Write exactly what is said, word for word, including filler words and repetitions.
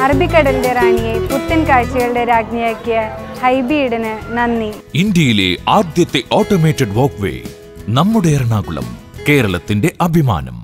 അറബിക്കടലിന്റെ റാണിയെ പുത്തൻ കാഴ്ചകളുടെ രാജ്ഞിയാക്കിയ ഹൈബിയിടന് നന്ദി. ഇന്ത്യയിലെ ആദ്യത്തെ ഓട്ടോമേറ്റഡ് വാക്ക്വേ നമ്മുടെ എറണാകുളം, കേരളത്തിന്റെ അഭിമാനം.